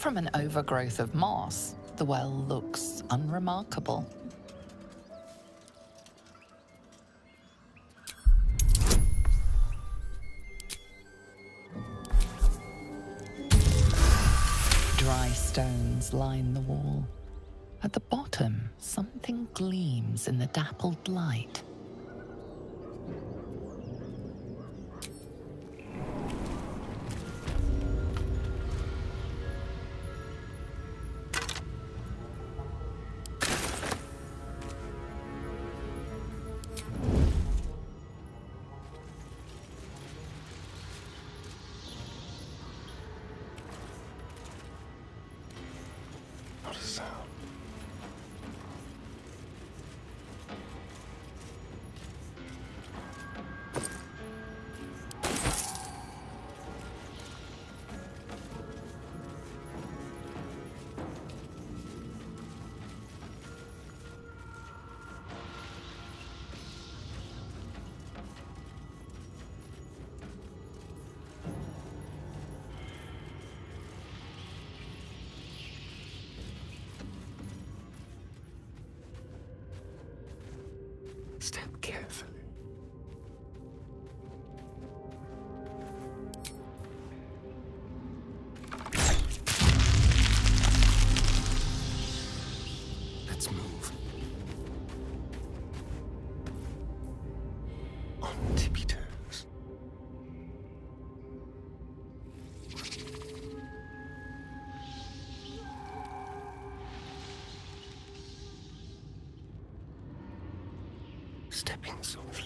from an overgrowth of moss, the well looks unremarkable. Dry stones line the wall. At the bottom, something gleams in the dappled light. Not a sound. Step carefully. Let's move. On tippy toes. Stepping softly.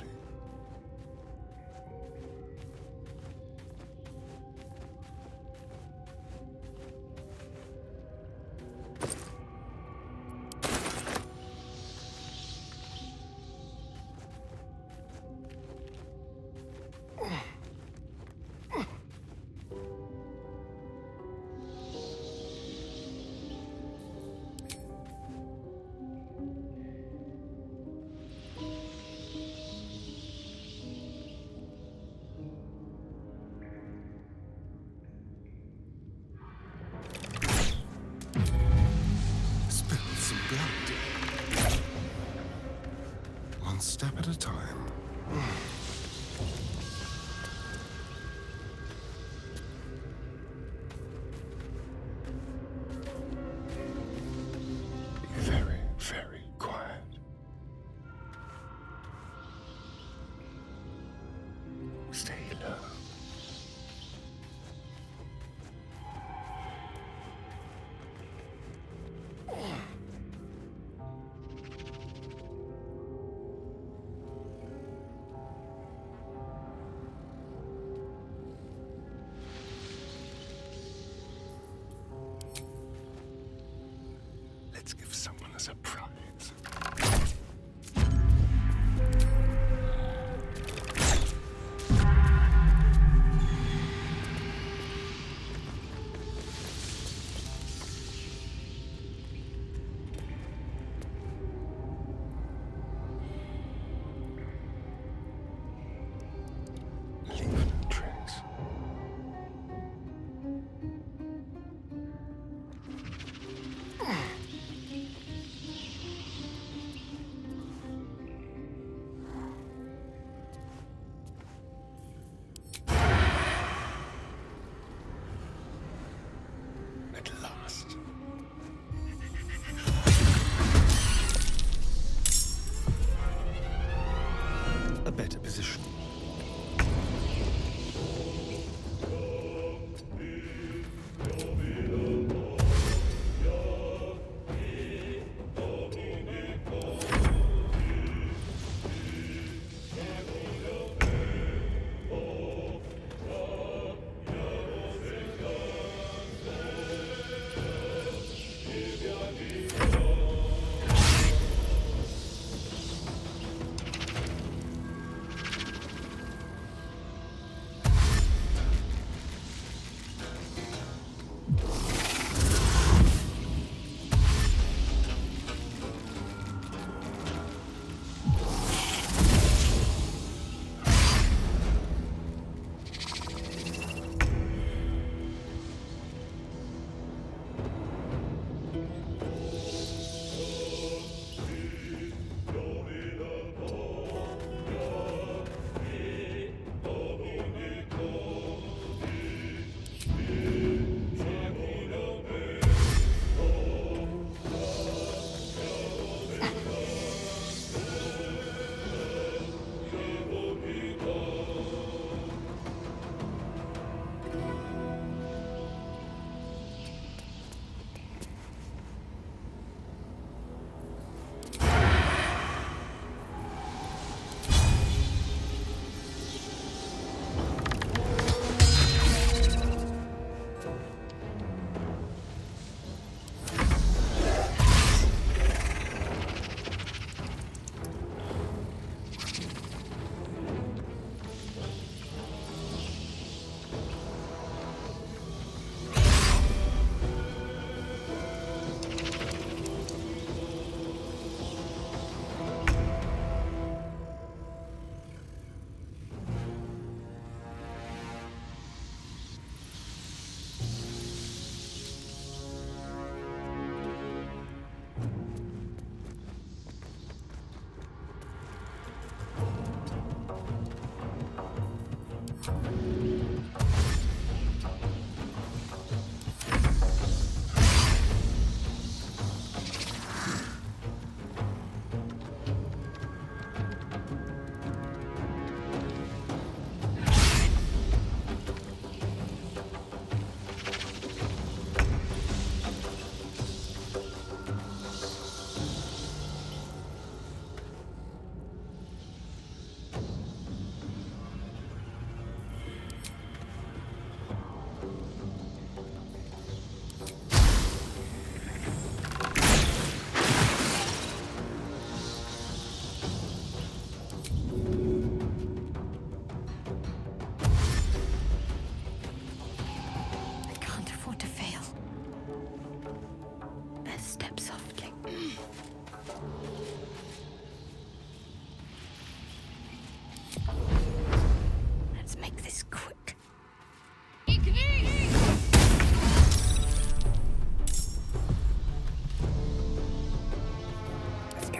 One step at a time. Be very, very quiet. Stay low.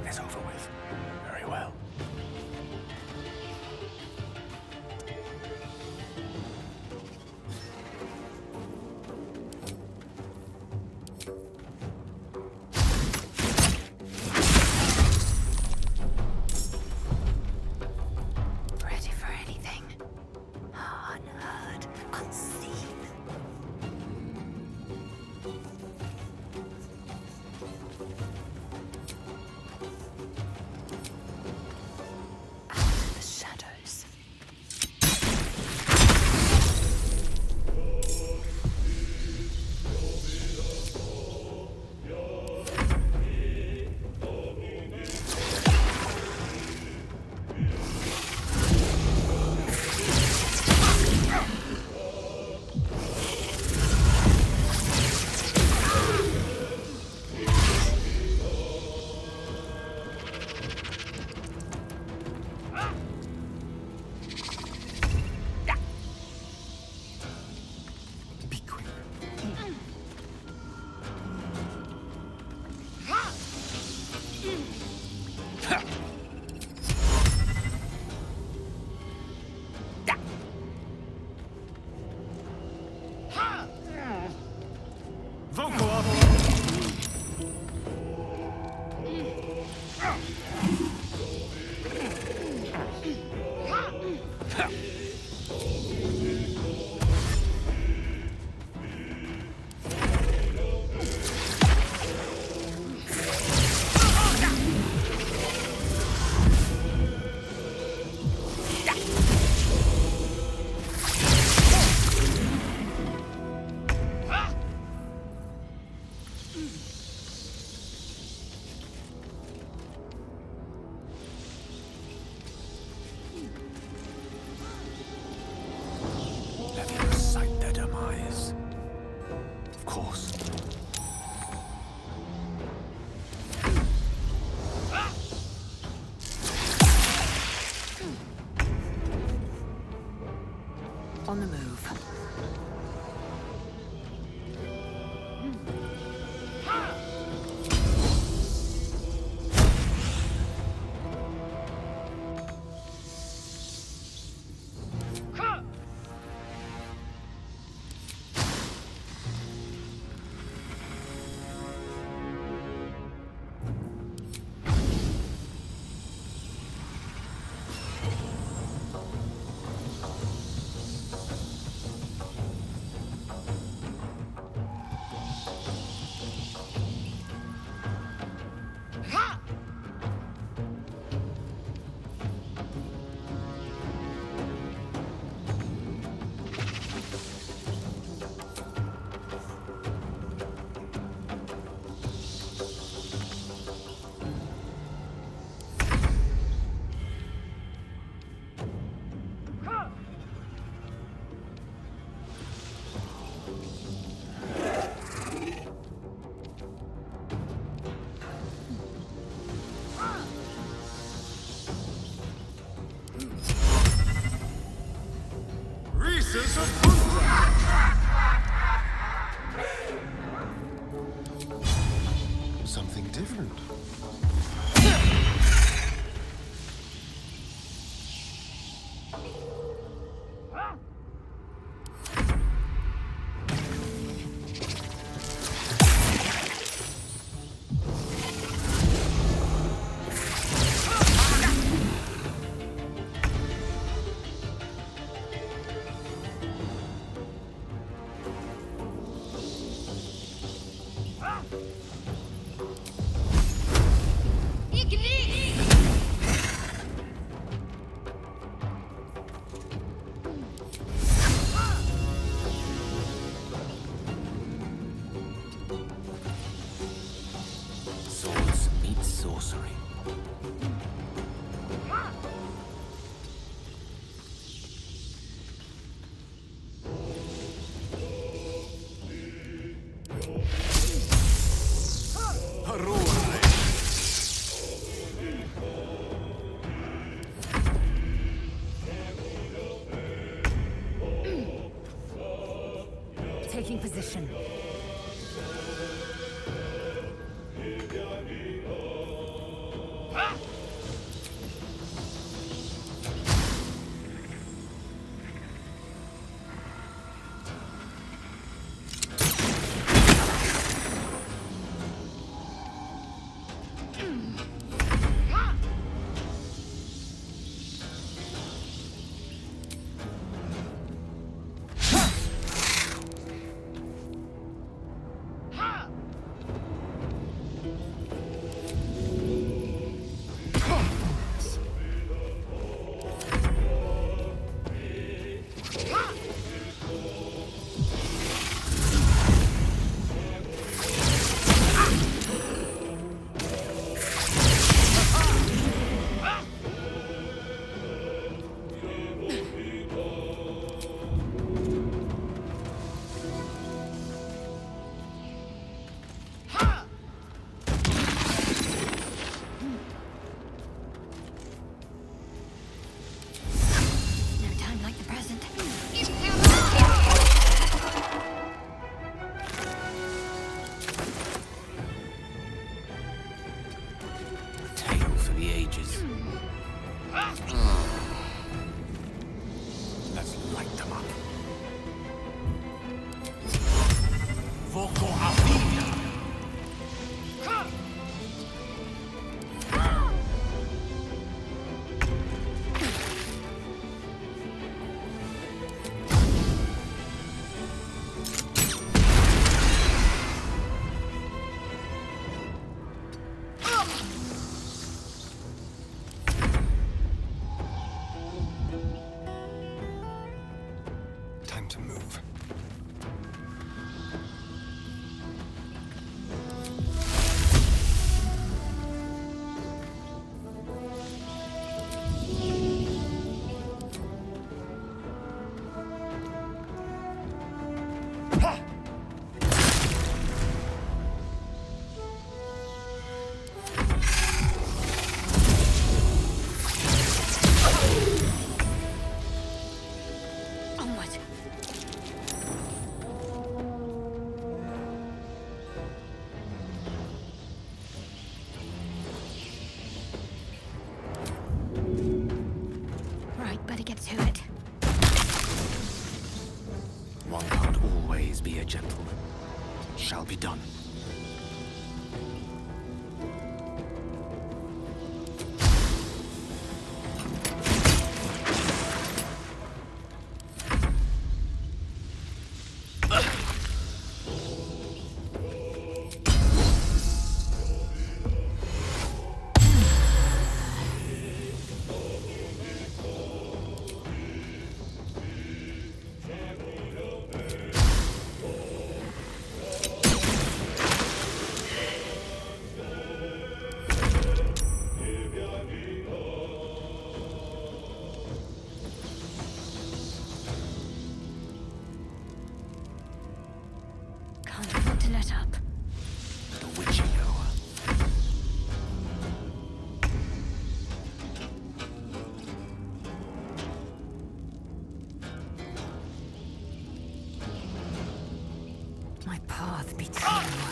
this over with. Very well. Ready for anything? Unheard, unseen. Out of the shadows. Be quick. Let me recite their demise. Of course. On the move. Rhesus of Pundra! Something different. Swords meet sorcery. Taking position. Shall be done. My path beats you.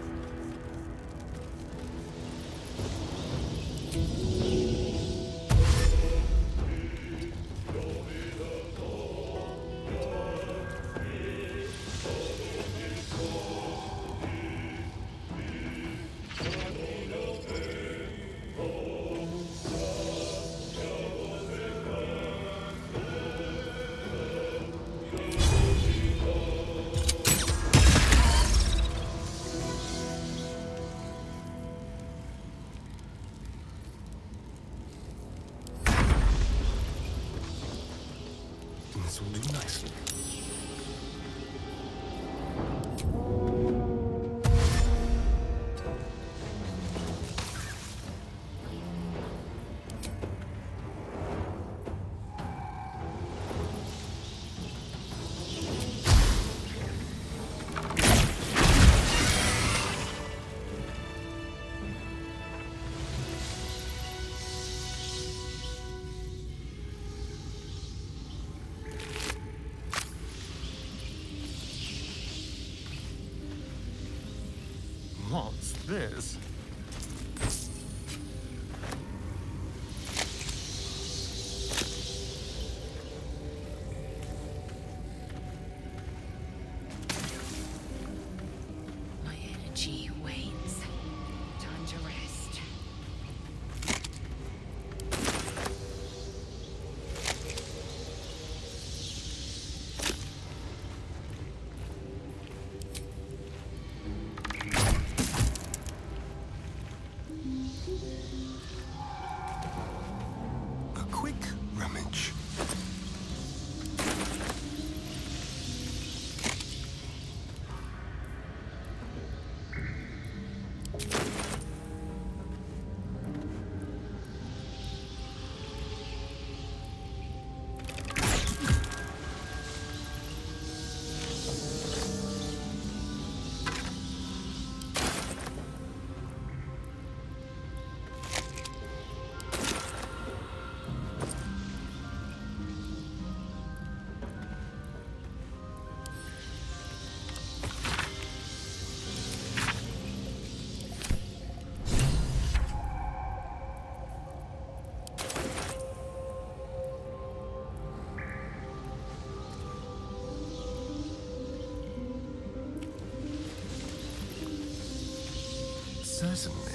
This will do nicely. What's this? A quick rummage. Certainly.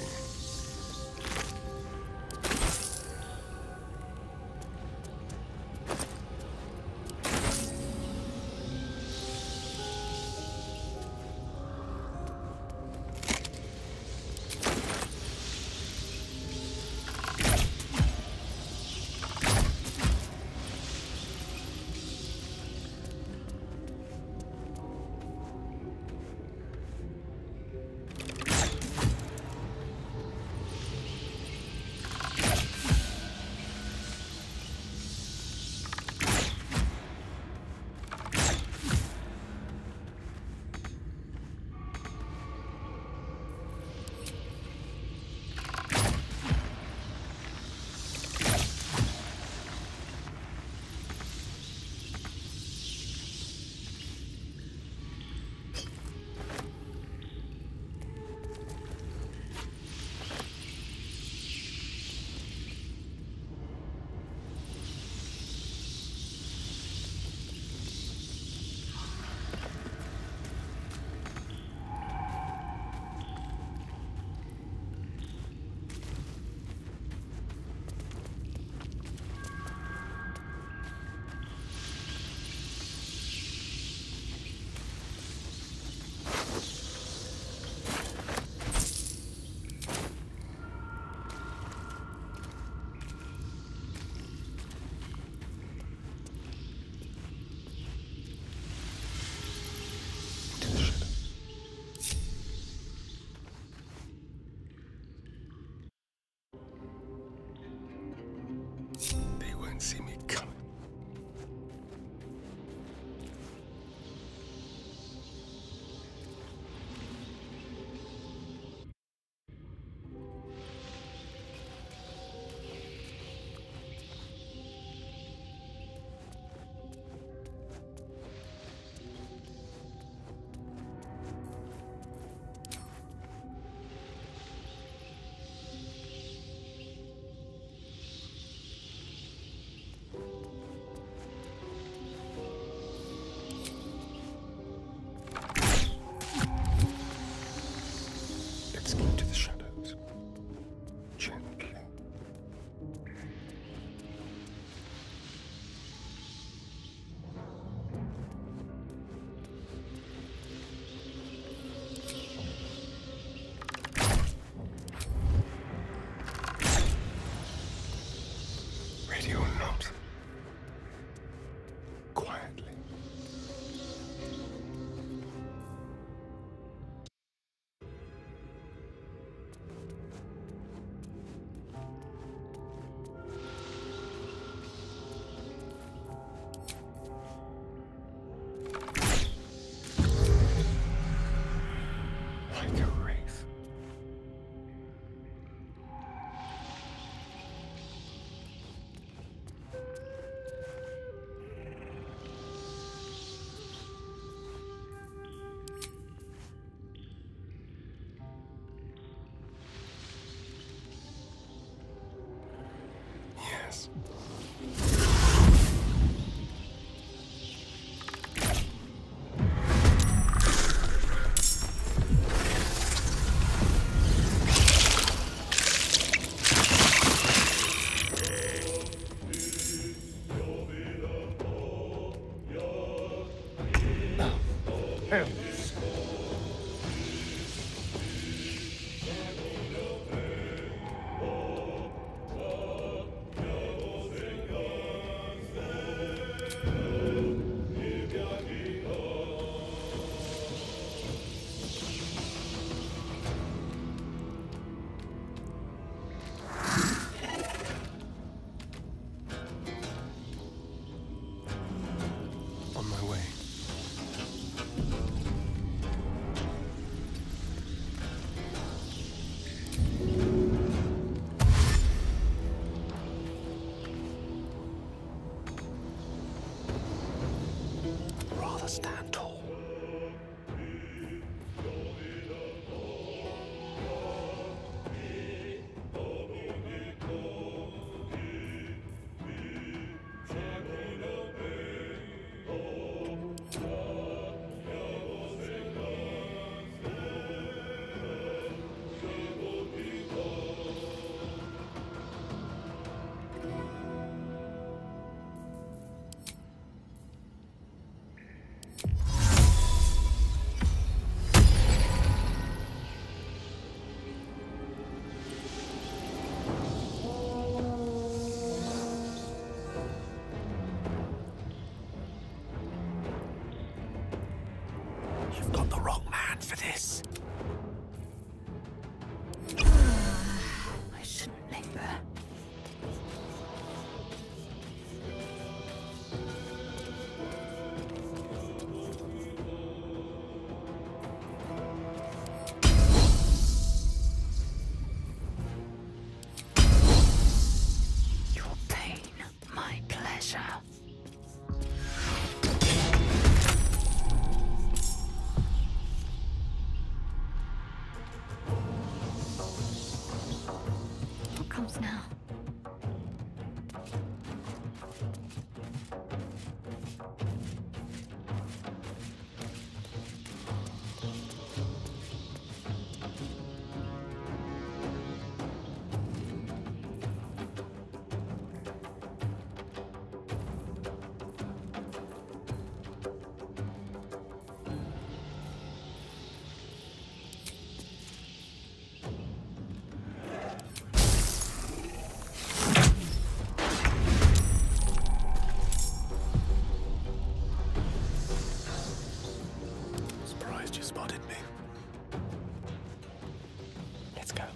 They won't see me coming. Let's go to the shadows. Gently. Ready or not. Quietly. Like a wraith. there. Your pain, my pleasure. What comes now? Surprised you spotted me. Let's go.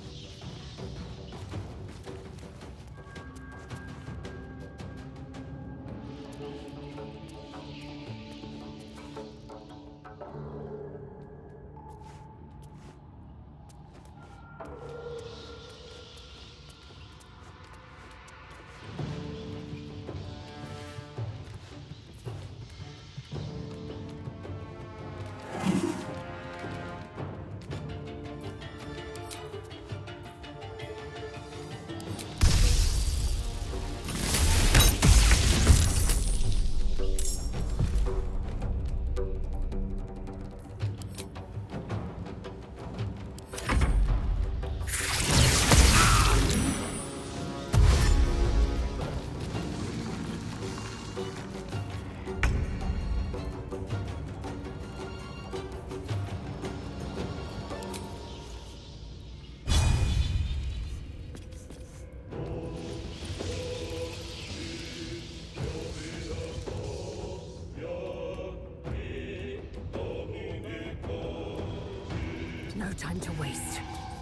No time to waste.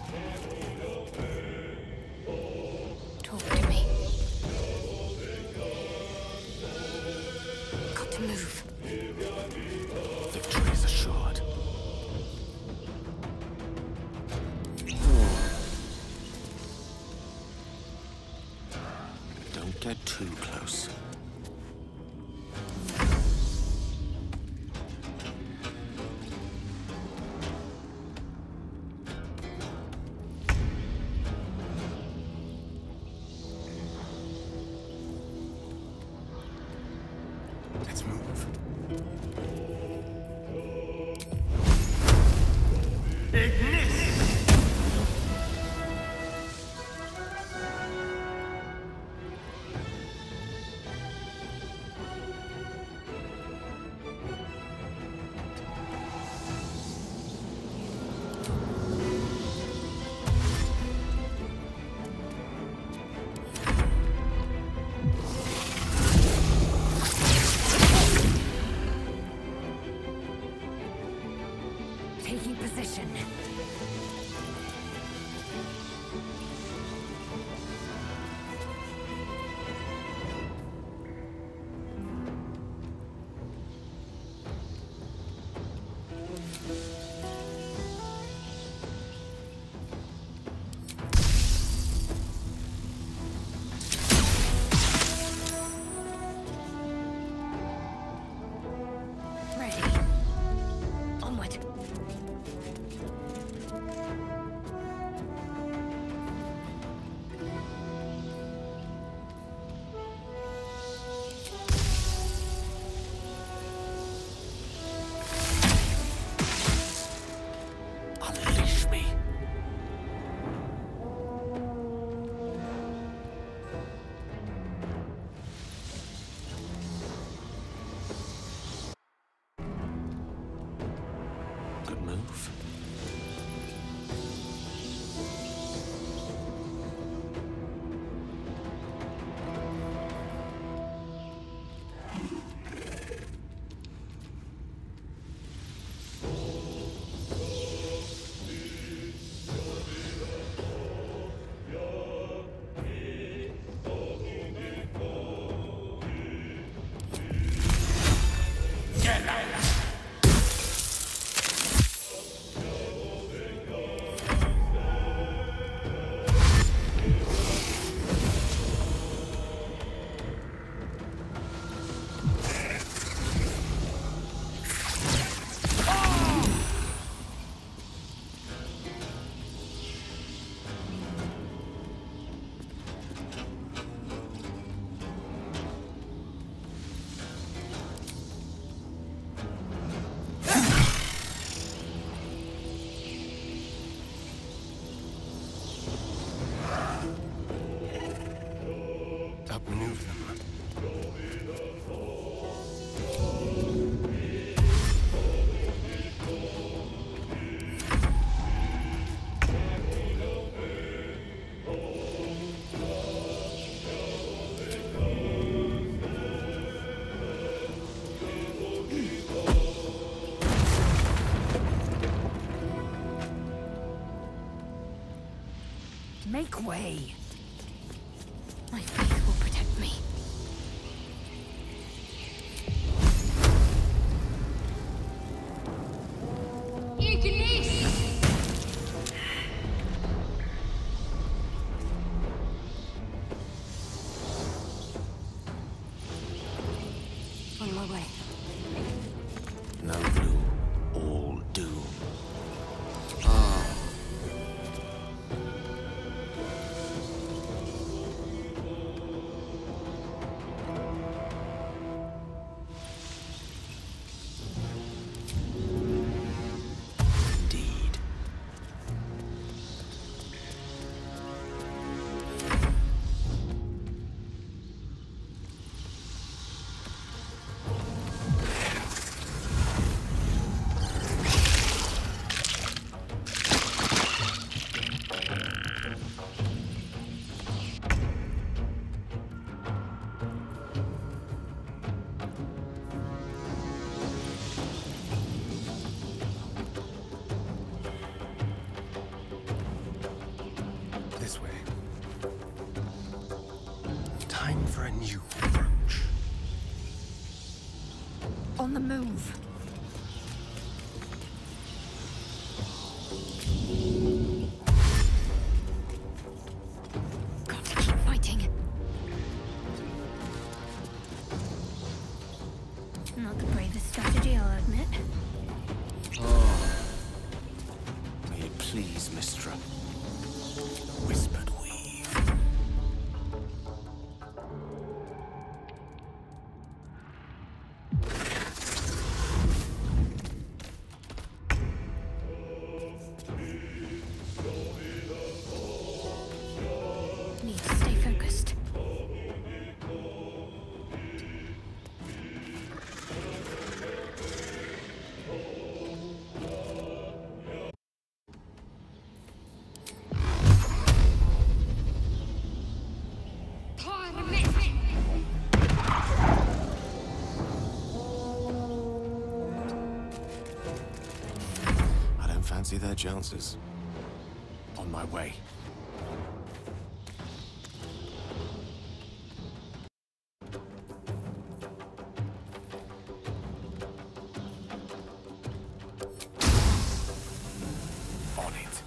Talk to me. Got to move. Victory is assured. Don't get too close. Let's move. Taking position. Make way. My faith will protect me. On my way. No blue, all doom. Indeed. This way. Time for a new approach. On the move. Got to keep fighting. Not the bravest strategy, I'll admit. May it please, Mystra. Whispered weave. Need to stay focused. I don't fancy their chances. On my way. On it.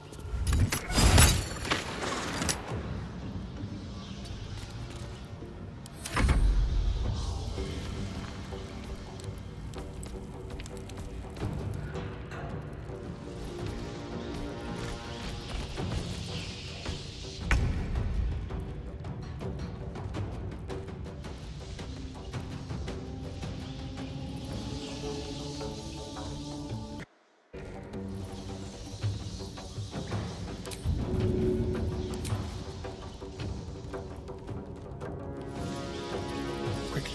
Quickly.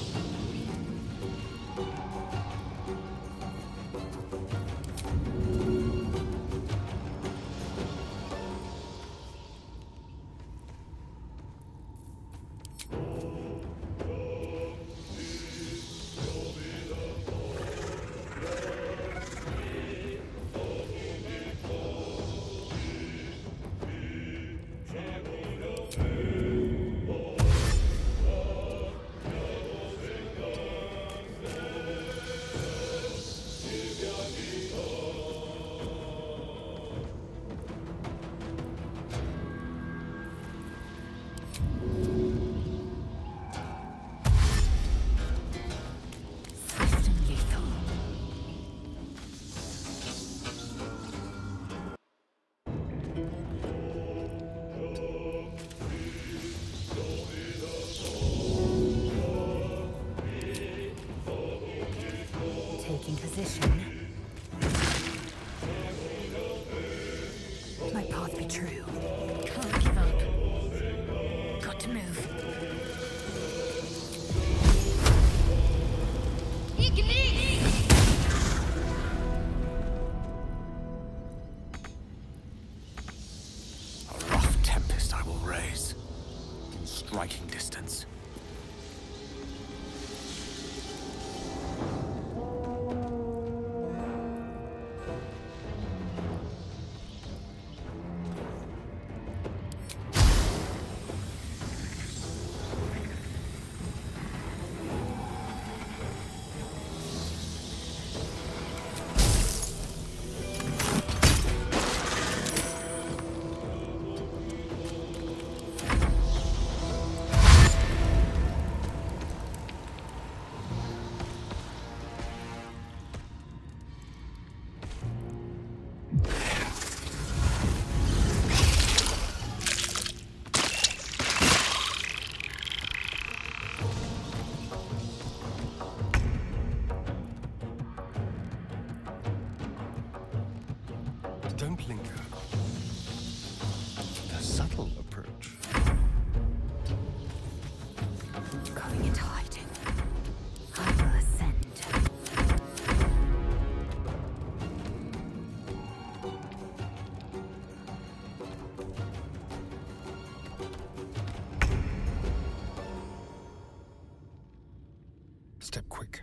Fast and lethal. Taking position. My path be true. Can't give up. Got to move. A rough tempest I will raise. In striking distance. Step quick.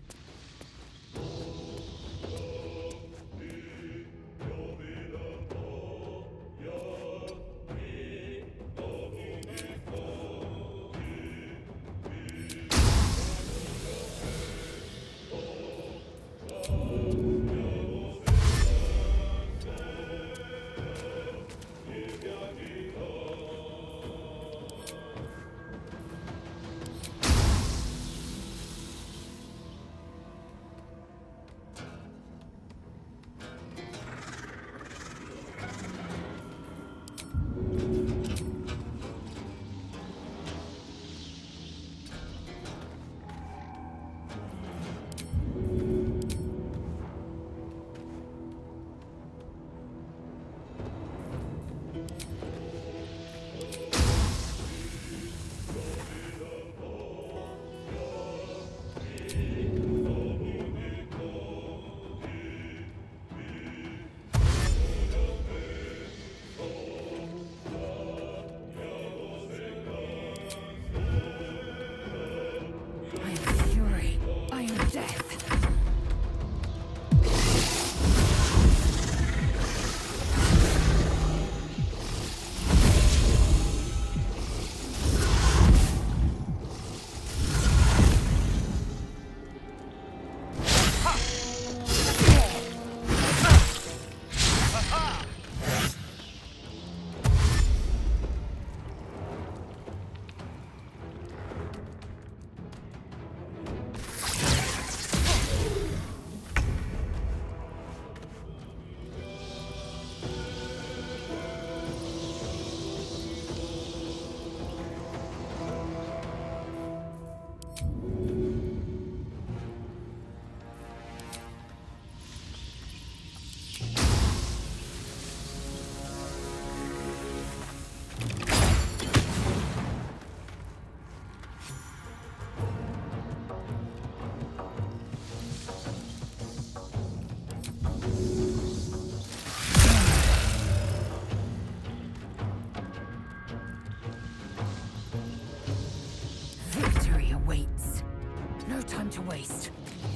To waste.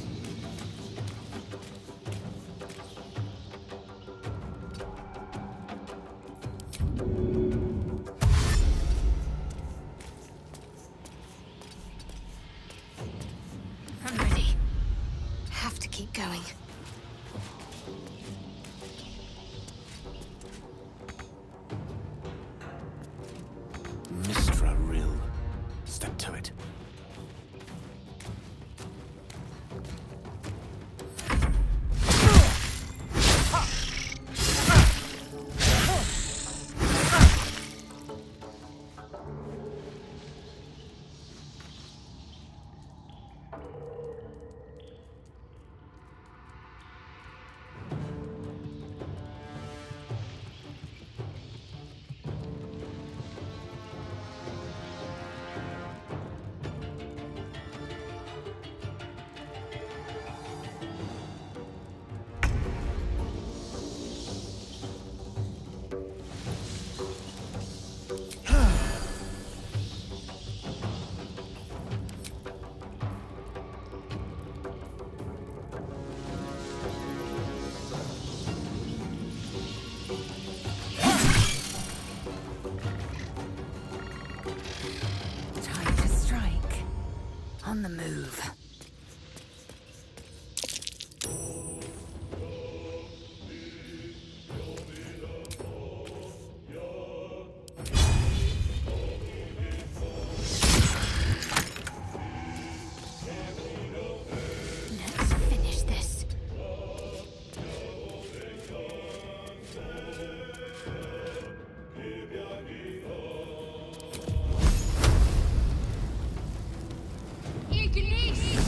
I'm ready. Have to keep going. Mystra Rill. Step to it. On the move. Let's finish this. Ignis!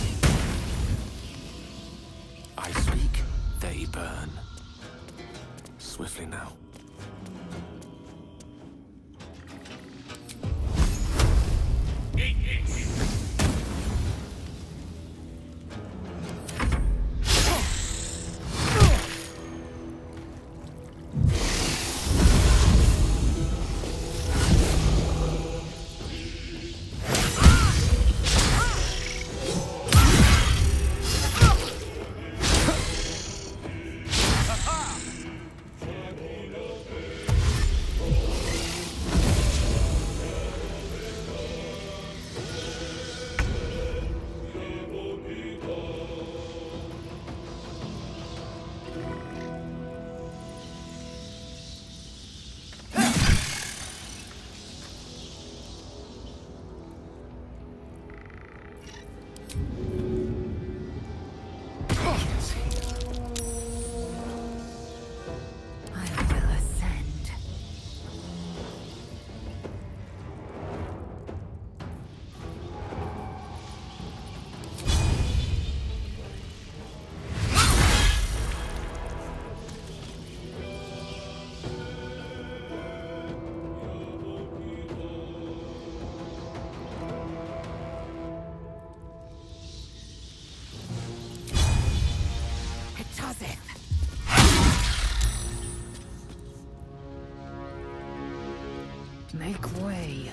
way.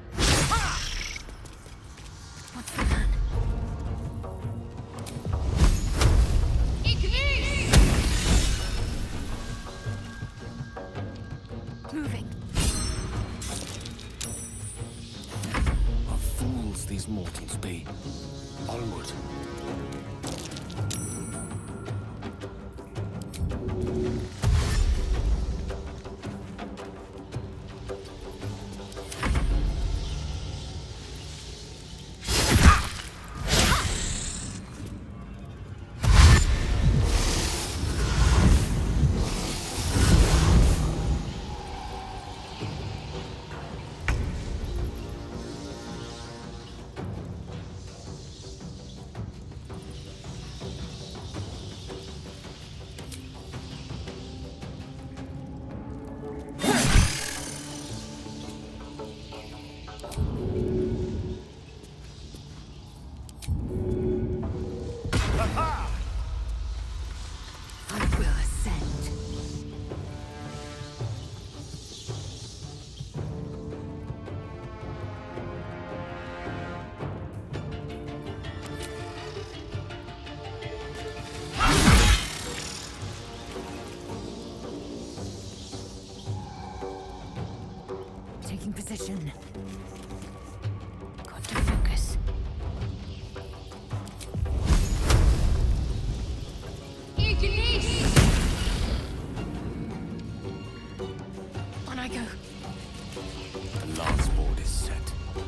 What's the plan? Moving. What fools these mortals be. Onward. Taking position. Got to focus. On I go. The lance board is set.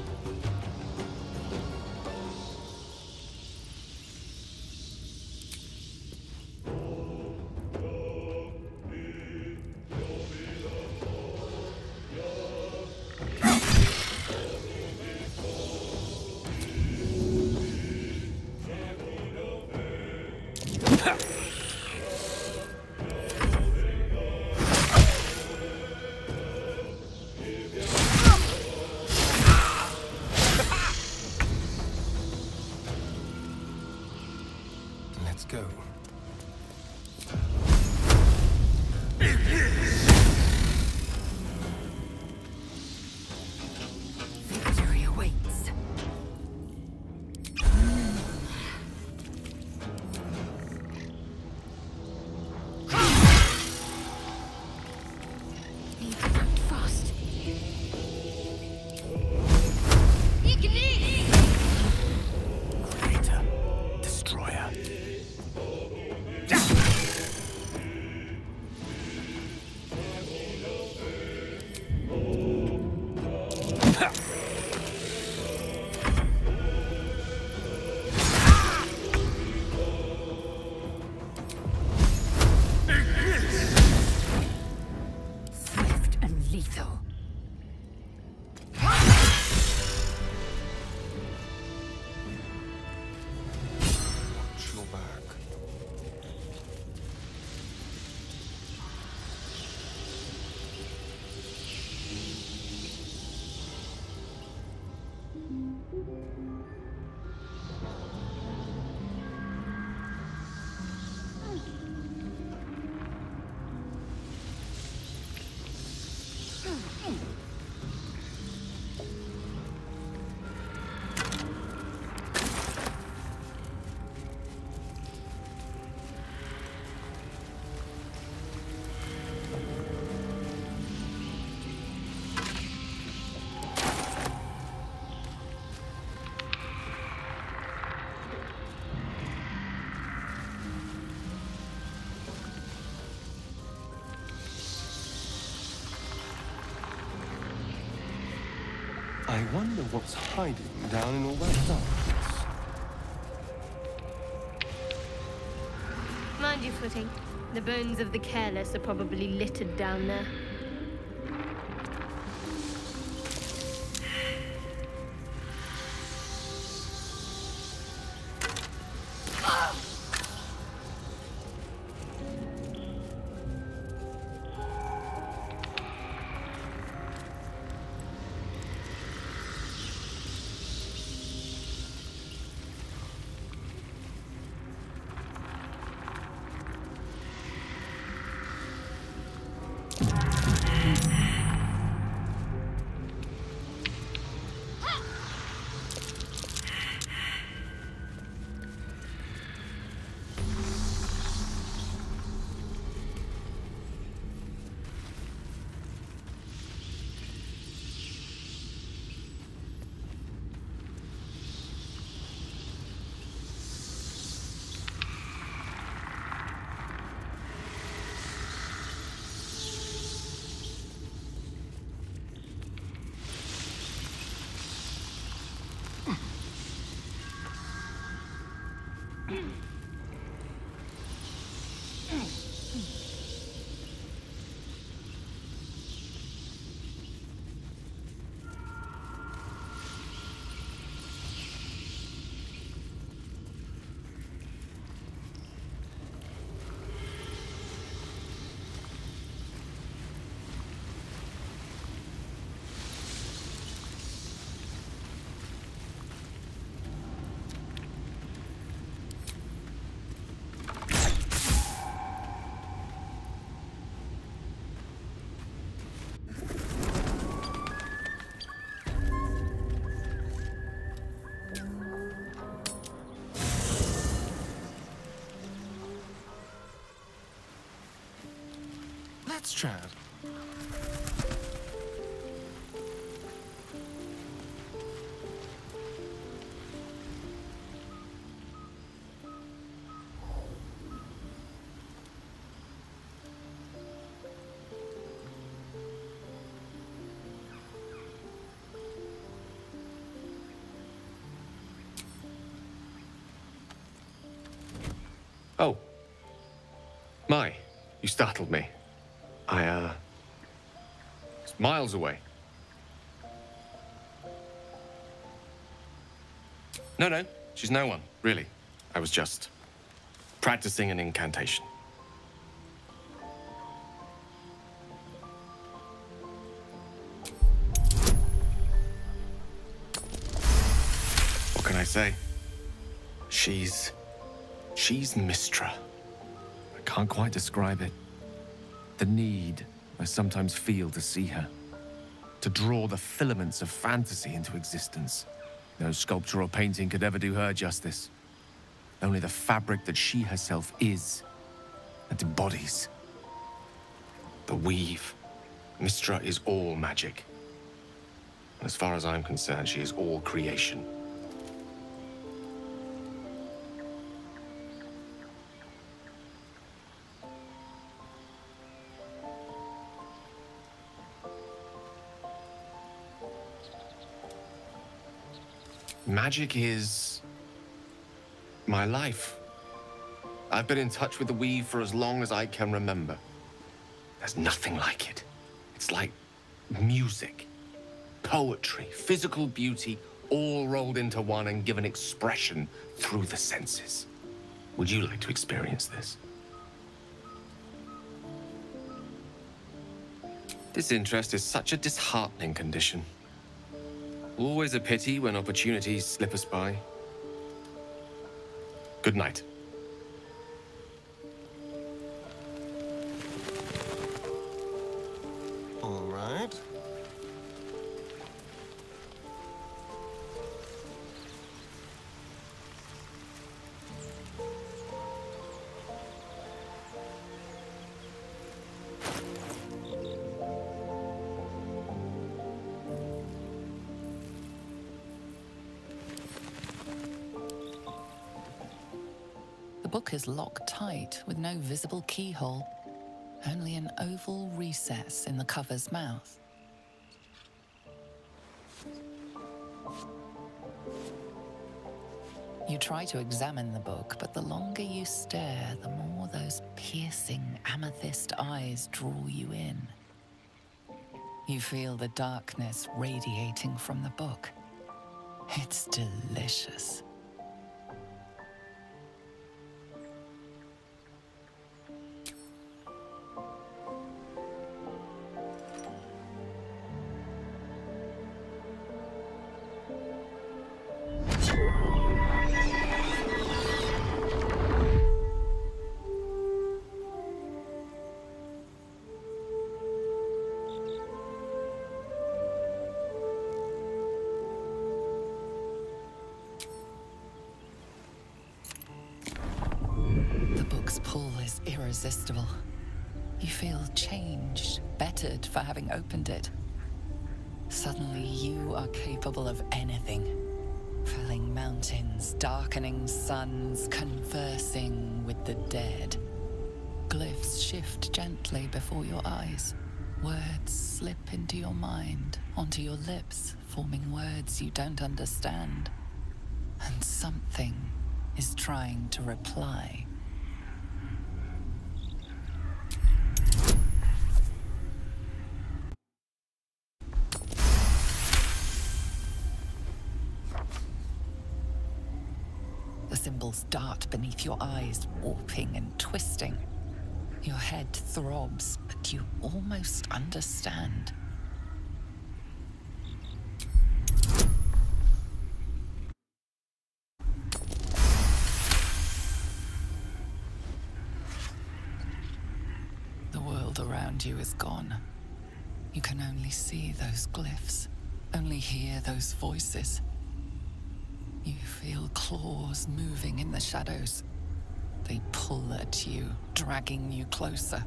Let's go. Victory awaits. Need to act fast. Creator. Destroyer. Swift and lethal. Watch your back. I wonder what's hiding down in all that darkness. Mind your footing. The bones of the careless are probably littered down there. Oh. My, you startled me. It's miles away. No, she's no one, really. I was just practicing an incantation. What can I say? She's Mystra. I can't quite describe it. The need I sometimes feel to see her. To draw the filaments of fantasy into existence. No sculpture or painting could ever do her justice. Only the fabric that she herself is and embodies. The weave. Mystra is all magic. As far as I'm concerned, she is all creation. Magic is my life. I've been in touch with the weave for as long as I can remember. There's nothing like it. It's like music, poetry, physical beauty, all rolled into one and given expression through the senses. Would you like to experience this? Disinterest is such a disheartening condition. Always a pity when opportunities slip us by. Good night. All right. The book is locked tight with no visible keyhole, only an oval recess in the cover's mouth. You try to examine the book, but the longer you stare, the more those piercing amethyst eyes draw you in. You feel the darkness radiating from the book. It's delicious. Pull is irresistible. You feel changed, bettered for having opened it. Suddenly you are capable of anything. Felling mountains, darkening suns, conversing with the dead. Glyphs shift gently before your eyes. Words slip into your mind, onto your lips, forming words you don't understand. And something is trying to reply. The symbols dart beneath your eyes, warping and twisting. Your head throbs, but you almost understand. The world around you is gone. You can only see those glyphs, only hear those voices. You feel claws moving in the shadows. They pull at you, dragging you closer.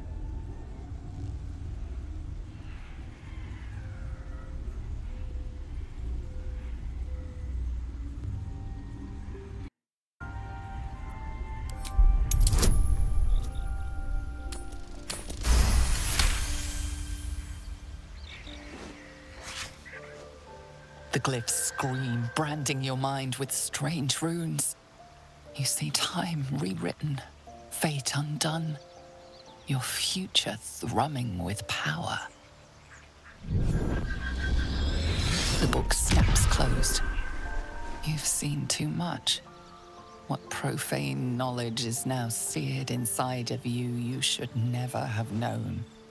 The glyphs scream, branding your mind with strange runes. You see time rewritten, Fate undone. Your future thrumming with power. The book snaps closed. You've seen too much. What profane knowledge is now seared inside of you should never have known.